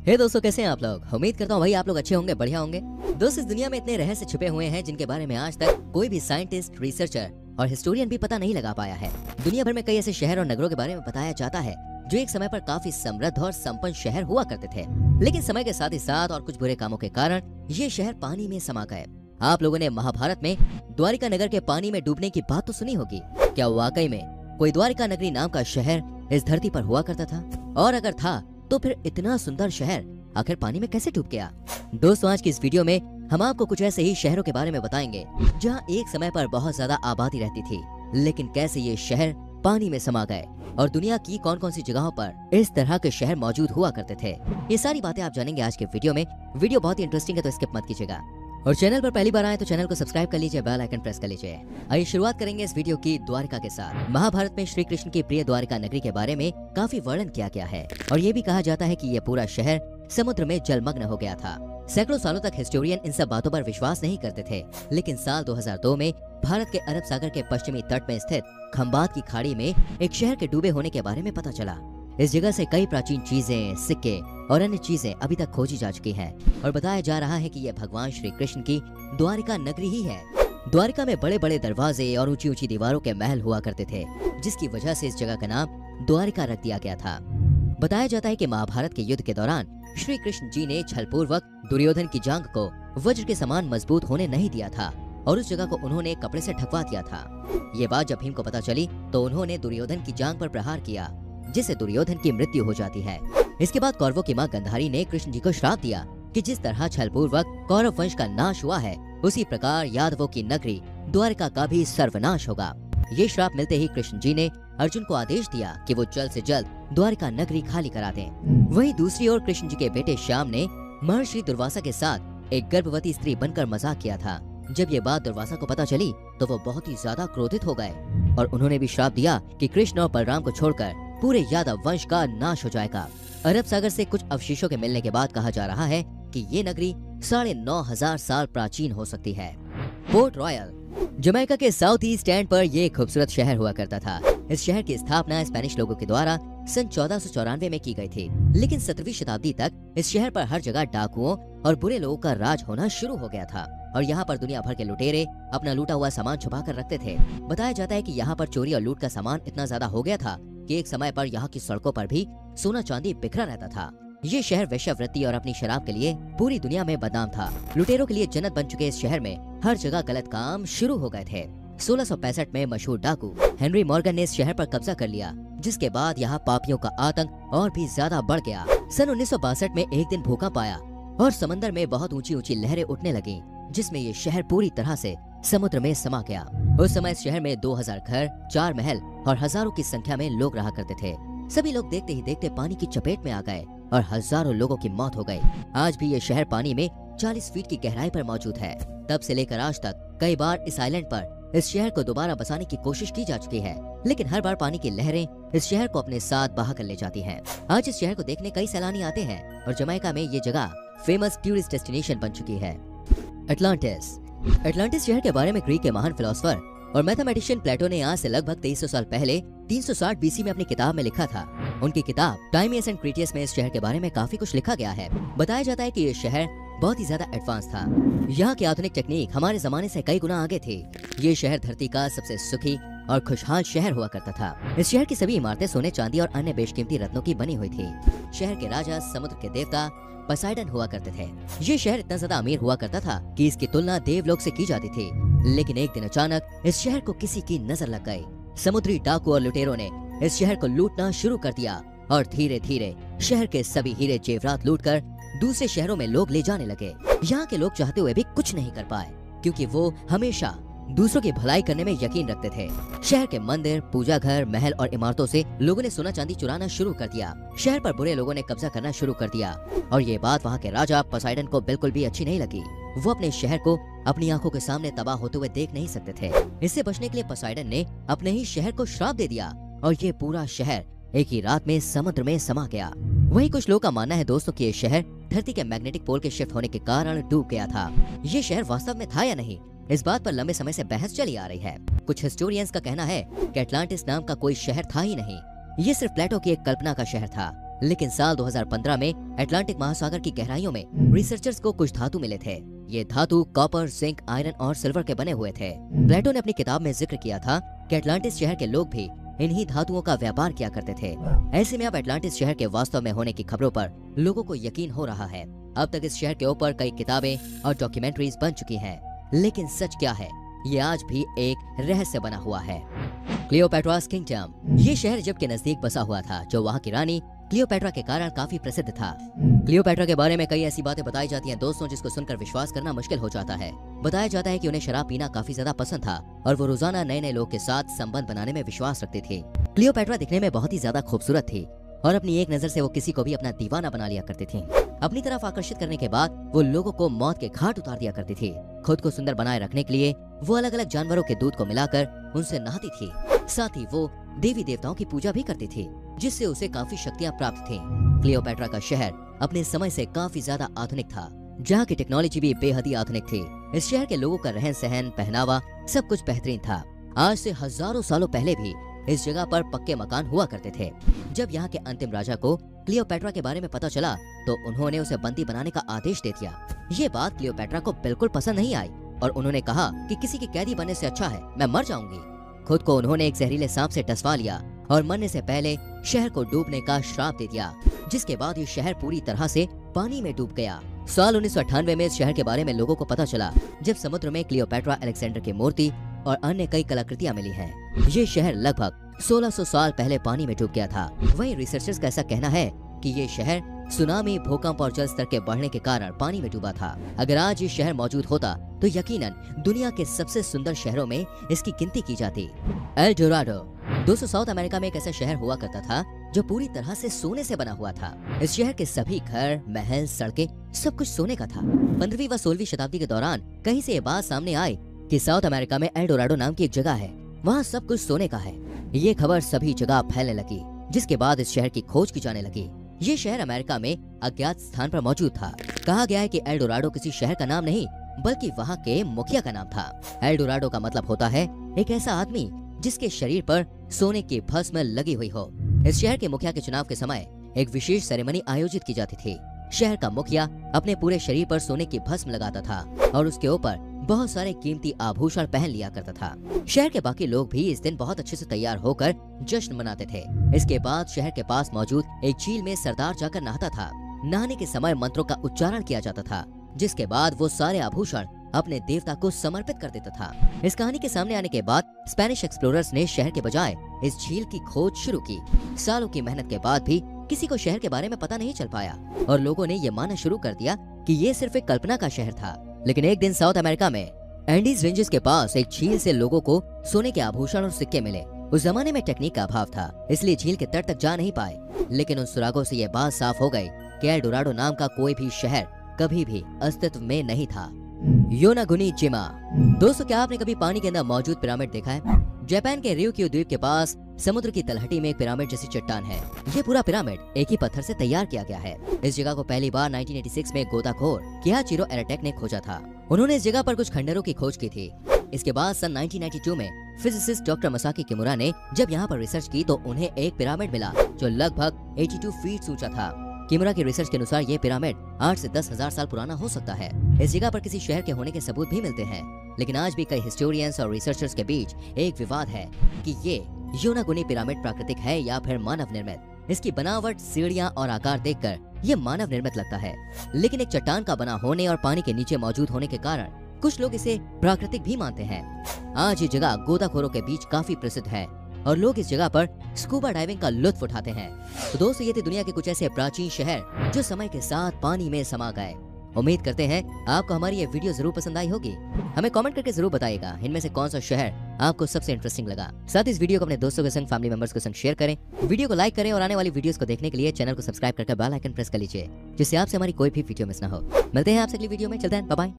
हे दोस्तों, कैसे हैं आप लोग। उम्मीद करता हूँ भाई आप लोग अच्छे होंगे, बढ़िया होंगे। दोस्त, इस दुनिया में इतने रहस्य छुपे हुए हैं जिनके बारे में आज तक कोई भी साइंटिस्ट, रिसर्चर और हिस्टोरियन भी पता नहीं लगा पाया है। दुनिया भर में कई ऐसे शहर और नगरों के बारे में बताया जाता है जो एक समय पर काफी समृद्ध और संपन्न शहर हुआ करते थे, लेकिन समय के साथ ही साथ और कुछ बुरे कामों के कारण ये शहर पानी में समा गए। आप लोगों ने महाभारत में द्वारिका नगर के पानी में डूबने की बात तो सुनी होगी। क्या वाकई में कोई द्वारिका नगरी नाम का शहर इस धरती पर हुआ करता था? और अगर था तो फिर इतना सुंदर शहर आखिर पानी में कैसे डूब गया? दोस्तों, आज की इस वीडियो में हम आपको कुछ ऐसे ही शहरों के बारे में बताएंगे जहां एक समय पर बहुत ज्यादा आबादी रहती थी, लेकिन कैसे ये शहर पानी में समा गए और दुनिया की कौन कौन सी जगहों पर इस तरह के शहर मौजूद हुआ करते थे। ये सारी बातें आप जानेंगे आज के वीडियो में। वीडियो बहुत ही इंटरेस्टिंग है, तो स्किप मत कीजिएगा। और चैनल पर पहली बार आए तो चैनल को सब्सक्राइब कर लीजिए, बेल आइकन प्रेस कर लीजिए। आइए शुरुआत करेंगे इस वीडियो की द्वारिका के साथ। महाभारत में श्री कृष्ण की प्रिय द्वारिका नगरी के बारे में काफी वर्णन किया गया है और ये भी कहा जाता है कि यह पूरा शहर समुद्र में जलमग्न हो गया था। सैकड़ों सालों तक हिस्टोरियन इन सब बातों पर विश्वास नहीं करते थे, लेकिन साल 2002 में भारत के अरब सागर के पश्चिमी तट में स्थित खंबात की खाड़ी में एक शहर के डूबे होने के बारे में पता चला। इस जगह से कई प्राचीन चीजें, सिक्के और अन्य चीजें अभी तक खोजी जा चुकी हैं और बताया जा रहा है कि यह भगवान श्री कृष्ण की द्वारिका नगरी ही है। द्वारिका में बड़े बड़े दरवाजे और ऊंची ऊंची दीवारों के महल हुआ करते थे, जिसकी वजह से इस जगह का नाम द्वारिका रख दिया गया था। बताया जाता है कि महाभारत के युद्ध के दौरान श्री कृष्ण जी ने छलपूर्वक दुर्योधन की जांघ को वज्र के समान मजबूत होने नहीं दिया था और उस जगह को उन्होंने कपड़े से ढकवा दिया था। ये बात जब भीम को पता चली तो उन्होंने दुर्योधन की जांघ पर प्रहार किया, जिससे दुर्योधन की मृत्यु हो जाती है। इसके बाद कौरवों की मां गंधारी ने कृष्ण जी को श्राप दिया कि जिस तरह छलपूर्वक कौरव वंश का नाश हुआ है, उसी प्रकार यादवों की नगरी द्वारिका का भी सर्वनाश होगा। ये श्राप मिलते ही कृष्ण जी ने अर्जुन को आदेश दिया कि वो जल्द से जल्द द्वारिका नगरी खाली करा दें। वहीं दूसरी ओर कृष्ण जी के बेटे श्याम ने महर्षि दुर्वासा के साथ एक गर्भवती स्त्री बनकर मजाक किया था। जब ये बात दुर्वासा को पता चली तो वो बहुत ही ज्यादा क्रोधित हो गए और उन्होंने भी श्राप दिया कि कृष्ण और बलराम को छोड़कर पूरे यादव वंश का नाश हो जाएगा। अरब सागर से कुछ अवशेषों के मिलने के बाद कहा जा रहा है कि ये नगरी 9,500 साल प्राचीन हो सकती है। पोर्ट रॉयल जमैका के साउथ ईस्ट एंड पर ये खूबसूरत शहर हुआ करता था। इस शहर की स्थापना स्पेनिश लोगों के द्वारा सन 1494 में की गई थी, लेकिन 17वीं शताब्दी तक इस शहर पर हर जगह डाकुओं और बुरे लोगों का राज होना शुरू हो गया था और यहाँ पर दुनिया भर के लुटेरे अपना लूटा हुआ सामान छुपा कर रखते थे। बताया जाता है कि यहाँ पर चोरी और लूट का सामान इतना ज्यादा हो गया था कि एक समय पर यहाँ की सड़कों पर भी सोना चांदी बिखरा रहता था। ये शहर वेश्यावृत्ति और अपनी शराब के लिए पूरी दुनिया में बदनाम था। लुटेरों के लिए जन्नत बन चुके इस शहर में हर जगह गलत काम शुरू हो गए थे। 1665 में मशहूर डाकू हेनरी मॉर्गन ने इस शहर पर कब्जा कर लिया, जिसके बाद यहाँ पापियों का आतंक और भी ज्यादा बढ़ गया। सन 1962 में एक दिन भूकंप आया और समंदर में बहुत ऊंची ऊंची लहरें उठने लगी, जिसमें ये शहर पूरी तरह से समुद्र में समा गया। उस समय इस शहर में 2000 घर, 4 महल और हजारों की संख्या में लोग रहा करते थे। सभी लोग देखते ही देखते पानी की चपेट में आ गए और हजारों लोगों की मौत हो गई। आज भी ये शहर पानी में 40 फीट की गहराई पर मौजूद है। तब से लेकर आज तक कई बार इस आइलैंड पर इस शहर को दोबारा बसाने की कोशिश की जा चुकी है, लेकिन हर बार पानी की लहरें इस शहर को अपने साथ बहा कर ले जाती हैं। आज इस शहर को देखने कई सैलानी आते हैं और जमैका में ये जगह फेमस टूरिस्ट डेस्टिनेशन बन चुकी है। अटलांटिस शहर के बारे में ग्रीक के महान फिलोसोफर और मैथमेटिशियन प्लेटो ने आज से लगभग 2300 साल पहले 360 बीसी में अपनी किताब में लिखा था। उनकी किताब टाइमियस एंड क्रीटियस में इस शहर के बारे में काफी कुछ लिखा गया है। बताया जाता है कि ये शहर बहुत ही ज्यादा एडवांस था। यहाँ की आधुनिक टेक्निक हमारे जमाने से कई गुना आगे थी। ये शहर धरती का सबसे सुखी और खुशहाल शहर हुआ करता था। इस शहर की सभी इमारतें सोने, चांदी और अन्य बेशकीमती रत्नों की बनी हुई थी। शहर के राजा समुद्र के देवता पोसाइडन हुआ करते थे। ये शहर इतना ज्यादा अमीर हुआ करता था कि इसकी तुलना देवलोक से की जाती थी, लेकिन एक दिन अचानक इस शहर को किसी की नजर लग गई। समुद्री डाकू और लुटेरों ने इस शहर को लूटना शुरू कर दिया और धीरे धीरे शहर के सभी हीरे जेवरात लूटकर दूसरे शहरों में लोग ले जाने लगे। यहाँ के लोग चाहते हुए भी कुछ नहीं कर पाए, क्योंकि वो हमेशा दूसरों की भलाई करने में यकीन रखते थे। शहर के मंदिर, पूजा घर, महल और इमारतों से लोगों ने सोना चांदी चुराना शुरू कर दिया। शहर पर बुरे लोगों ने कब्जा करना शुरू कर दिया और ये बात वहाँ के राजा पोसाइडन को बिल्कुल भी अच्छी नहीं लगी। वो अपने शहर को अपनी आंखों के सामने तबाह होते हुए देख नहीं सकते थे। इससे बचने के लिए पोसाइडन ने अपने ही शहर को श्राप दे दिया और ये पूरा शहर एक ही रात में समुद्र में समा गया। वहीं कुछ लोगों का मानना है दोस्तों कि ये शहर धरती के मैग्नेटिक पोल के शिफ्ट होने के कारण डूब गया था। ये शहर वास्तव में था या नहीं, इस बात पर लंबे समय से बहस चली आ रही है। कुछ हिस्टोरियंस का कहना है कि अटलांटिस नाम का कोई शहर था ही नहीं, ये सिर्फ प्लेटो की एक कल्पना का शहर था। लेकिन साल 2015 में अटलांटिक महासागर की गहराइयों में रिसर्चर्स को कुछ धातु मिले थे। ये धातु कॉपर, जिंक, आयरन और सिल्वर के बने हुए थे। प्लेटो ने अपनी किताब में जिक्र किया था कि अटलांटिस शहर के लोग भी इन्हीं धातुओं का व्यापार किया करते थे। ऐसे में अब अटलांटिस शहर के वास्तव में होने की खबरों पर लोगों को यकीन हो रहा है। अब तक इस शहर के ऊपर कई किताबें और डॉक्यूमेंट्रीज बन चुकी हैं, लेकिन सच क्या है ये आज भी एक रहस्य बना हुआ है। क्लियोपेट्रास किंगडम, ये शहर इजिप्ट के नजदीक बसा हुआ था, जो वहाँ की रानी क्लियोपेट्रा के कारण काफी प्रसिद्ध था। क्लियोपेट्रा के बारे में कई ऐसी बातें बताई जाती हैं दोस्तों, जिसको सुनकर विश्वास करना मुश्किल हो जाता है। बताया जाता है कि उन्हें शराब पीना काफी ज्यादा पसंद था और वो रोजाना नए नए लोग के साथ संबंध बनाने में विश्वास रखती थी। क्लियोपेट्रा दिखने में बहुत ही ज्यादा खूबसूरत थी और अपनी एक नजर से वो किसी को भी अपना दीवाना बना लिया करती थी। अपनी तरफ आकर्षित करने के बाद वो लोगों को मौत के घाट उतार दिया करती थी। खुद को सुंदर बनाए रखने के लिए वो अलग अलग जानवरों के दूध को मिलाकर उनसे नहाती थी। साथ ही वो देवी देवताओं की पूजा भी करती थी, जिससे उसे काफी शक्तियां प्राप्त थी। क्लियोपेट्रा का शहर अपने समय से काफी ज्यादा आधुनिक था, जहाँ की टेक्नोलॉजी भी बेहद ही आधुनिक थी। इस शहर के लोगों का रहन सहन, पहनावा सब कुछ बेहतरीन था। आज से हजारों सालों पहले भी इस जगह पर पक्के मकान हुआ करते थे। जब यहाँ के अंतिम राजा को क्लियोपेट्रा के बारे में पता चला तो उन्होंने उसे बंदी बनाने का आदेश दे दिया। ये बात क्लियोपेट्रा को बिल्कुल पसंद नहीं आई और उन्होंने कहा कि किसी की कैदी बनने से अच्छा है मैं मर जाऊंगी। खुद को उन्होंने एक जहरीले सांप से टसवा लिया और मरने से पहले शहर को डूबने का श्राप दे दिया, जिसके बाद ये शहर पूरी तरह से पानी में डूब गया। साल 1998 में इस शहर के बारे में लोगों को पता चला, जब समुद्र में क्लियोपेट्रा अलेक्जेंडर की मूर्ति और अन्य कई कलाकृतियां मिली हैं। ये शहर लगभग 1600 साल पहले पानी में डूब गया था। वहीं रिसर्चर्स का ऐसा कहना है कि ये शहर सुनामी, भूकंप और जल स्तर के बढ़ने के कारण पानी में डूबा था। अगर आज ये शहर मौजूद होता तो यकीनन दुनिया के सबसे सुंदर शहरों में इसकी गिनती की जाती। एल डोराडो दोस्तों, साउथ अमेरिका में एक ऐसा शहर हुआ करता था जो पूरी तरह से सोने से बना हुआ था। इस शहर के सभी घर, महल, सड़कें सब कुछ सोने का था। 15वीं व 16वीं शताब्दी के दौरान कहीं से ये बात सामने आई कि साउथ अमेरिका में एल डोराडो नाम की एक जगह है, वहाँ सब कुछ सोने का है। ये खबर सभी जगह फैलने लगी, जिसके बाद इस शहर की खोज की जाने लगी। ये शहर अमेरिका में अज्ञात स्थान पर मौजूद था। कहा गया है कि एल डोराडो किसी शहर का नाम नहीं बल्कि वहाँ के मुखिया का नाम था। एल डोराडो का मतलब होता है एक ऐसा आदमी जिसके शरीर पर सोने की भस्म लगी हुई हो। इस शहर के मुखिया के चुनाव के समय एक विशेष सेरेमनी आयोजित की जाती थी। शहर का मुखिया अपने पूरे शरीर पर सोने की भस्म लगाता था और उसके ऊपर बहुत सारे कीमती आभूषण पहन लिया करता था। शहर के बाकी लोग भी इस दिन बहुत अच्छे से तैयार होकर जश्न मनाते थे। इसके बाद शहर के पास मौजूद एक झील में सरदार जाकर नहाता था। नहाने के समय मंत्रों का उच्चारण किया जाता था, जिसके बाद वो सारे आभूषण अपने देवता को समर्पित कर देता था। इस कहानी के सामने आने के बाद स्पेनिश एक्सप्लोरर्स ने शहर के बजाय इस झील की खोज शुरू की। सालों की मेहनत के बाद भी किसी को शहर के बारे में पता नहीं चल पाया और लोगों ने ये मानना शुरू कर दिया कि ये सिर्फ एक कल्पना का शहर था। लेकिन एक दिन साउथ अमेरिका में एंडीज रेंजेस के पास एक झील से लोगों को सोने के आभूषण और सिक्के मिले। उस जमाने में टेक्निक का अभाव था, इसलिए झील के तट तक जा नहीं पाए। लेकिन उन सुरागों से ये बात साफ हो गई कि एल डोराडो नाम का कोई भी शहर कभी भी अस्तित्व में नहीं था। योनागुनी-जिमा दोस्तों, क्या आपने कभी पानी के अंदर मौजूद पिरामिड देखा है? जापान के ryukyu द्वीप के पास समुद्र की तलहटी में एक पिरामिड जैसी चट्टान है। ये पूरा पिरामिड एक ही पत्थर से तैयार किया गया है। इस जगह को पहली बार 1986 में गोताखोर किहाचिरो एराटेक ने खोजा था। उन्होंने इस जगह पर कुछ खंडरों की खोज की थी। इसके बाद सन 1992 में फिजिसिस्ट डॉक्टर मसाकी किमुरा ने जब यहाँ पर रिसर्च की तो उन्हें एक पिरामिड मिला जो लगभग 82 फीट ऊंचा था। किमुरा की रिसर्च के अनुसार ये पिरामिड 8 से 10 हजार साल पुराना हो सकता है। इस जगह पर किसी शहर के होने के सबूत भी मिलते हैं, लेकिन आज भी कई हिस्टोरियंस और रिसर्चर्स के बीच एक विवाद है कि ये योनागुनी पिरामिड प्राकृतिक है या फिर मानव निर्मित। इसकी बनावट, सीढ़ियां और आकार देखकर ये मानव निर्मित लगता है, लेकिन एक चट्टान का बना होने और पानी के नीचे मौजूद होने के कारण कुछ लोग इसे प्राकृतिक भी मानते हैं। आज ये जगह गोताखोरों के बीच काफी प्रसिद्ध है और लोग इस जगह पर स्कूबा डाइविंग का लुत्फ उठाते हैं। तो दोस्तों, ये थे दुनिया के कुछ ऐसे प्राचीन शहर जो समय के साथ पानी में समा गए। उम्मीद करते हैं आपको हमारी ये वीडियो जरूर पसंद आई होगी। हमें कमेंट करके जरूर बताइएगा इनमें से कौन सा शहर आपको सबसे इंटरेस्टिंग लगा। साथ इस वीडियो को अपने दोस्तों के संग, फैमिली मेंबर्स के संग शेयर करें। वीडियो को लाइक करें और आने वाली वीडियोस को देखने के लिए चैनल को सब्सक्राइब करके बेल आइकन प्रेस कर लीजिए, जिससे आपसे हमारी कोई भी वीडियो मिस ना हो। मिलते हैं आपसे अगली वीडियो में। चलते हैं, बाय बाय।